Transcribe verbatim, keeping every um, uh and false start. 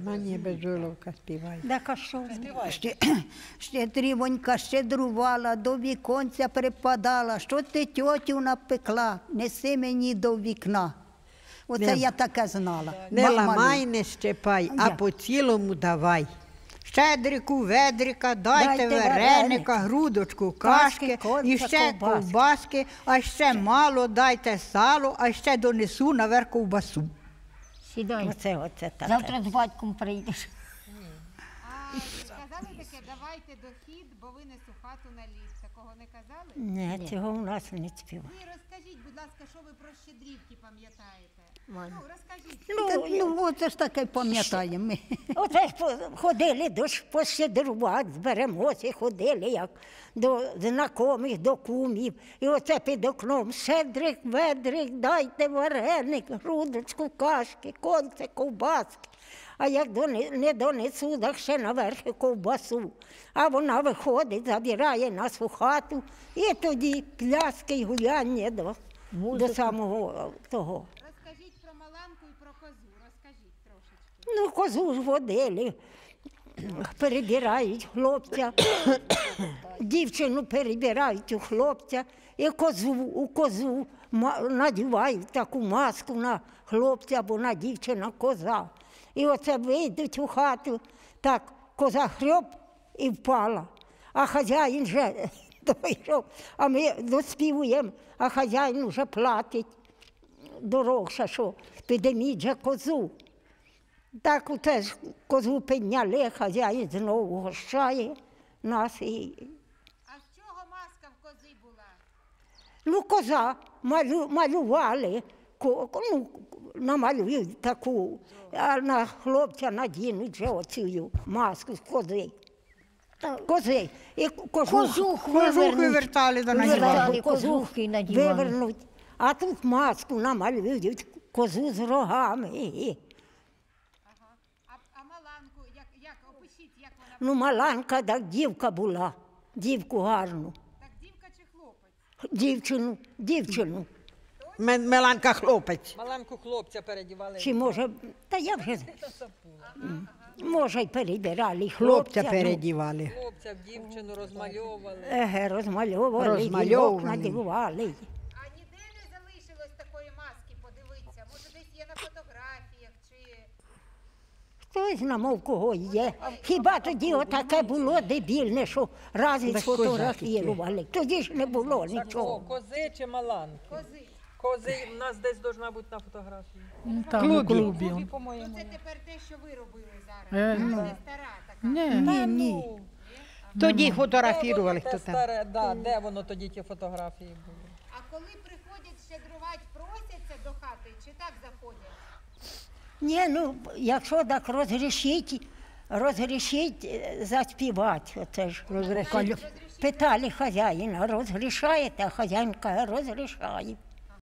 Мені безжоловка співає. Так, а що? Ще, щедрівонька щедрувала, до віконця припадала. Що ти, тьотю, напекла? Неси мені до вікна. Оце Не- я таке знала. Не Мама ламай, не щепай, а Я. по цілому давай. Щедрику, ведрика, дайте, Дайте вареника, вареника, грудочку, кашки, кашки, конця, і ще ковбаски. ковбаски, а ще мало дайте сало, а ще донесу наверх ковбасу. Сідай. Оце, оце таке. Завтра з батьком прийдеш. А казали таке, давайте дохід, бо винесу хату на лід. Такого не казали? Ні, цього у нас не співає. Ви розкажіть, будь ласка, що ви про щедрівки пам'ятаєте? Ваня. Ну, розкажіть. Ну, ну, оце ж таке пам'ятаємо ми. Оце ж по- ходили до ж- пощедрувати, зберемося, ходили як до знайомих, до кумів. І оце під окном щедрик, ведрик, дайте вареник, грудочку, кашки, конце, ковбаски. А як дони- не донесу, так ще наверх ковбасу. А вона виходить, забирає нас у хату, і тоді пляски й гуляння до, до самого того. Розкажіть про Маланку і про козу. Розкажіть трошечки. Ну, козу ж водили, перебирають хлопця, дівчину перебирають у хлопця, і козу, у козу ма- надівають таку маску на хлопця, або на дівчина коза. І оце вийдуть у хату, так коза хрьоп і впала, а хазяїн вже дійшов, а ми доспівуємо, а хазяїн вже платить дорогша, що підеміть же козу. Так оце ж козу підняли, хазяїн знову гощає нас. І... А з чого маска в кози була? Ну, коза малю, малювали, ко, ну, намалюють таку, а на хлопця надінуть же оцю маску з кози. Кози. І кожух, Кожух Кожух вивернуть. вивертали до Вивертали. нас. зверху кожух кожухи надівали. вивернуть. А тут маску намалюють, козу з рогами. Ага. А, а Маланку, як, як, опишіть, як вона. Ну, Маланка, так дівка була, дівку гарну. Так дівка чи хлопець? Дівчину, дівчину. М- Меланка хлопець. Маленьку хлопця передівали. Чи може, та я вже, М. може, й перебирали хлопця. Хлопця ну, передівали. Хлопця в дівчину розмальовували. Еге, розмальовували, Розмальовували. дівок надівали. А ніде не залишилось такої маски, подивитися. Може, десь є на фотографіях чи. Хтось знамов кого є. Хіба тоді отаке було дебільне, що раз і сфотографували. Тоді ж не було О, нічого. кози чи маланки? Кози. Кози в нас десь должна бути на фотографії. Там у клубі. Клубі, он. по-моєму. Ну, це тепер те, що ви робили зараз. Е, так? ну. Це стара така. Ні, Ні, ні. Тоді фотографували, Де хто воно те там. старе, да, де воно тоді ті фотографії були? А коли приходять щедрувати, просяться до хати чи так заходять? Ні, ну, якщо так розрішіть, розрішіть е, заспівати. Оце ж. Розрішали. Питали хазяїна, розрішаєте? А хазяїн каже, розрішаю.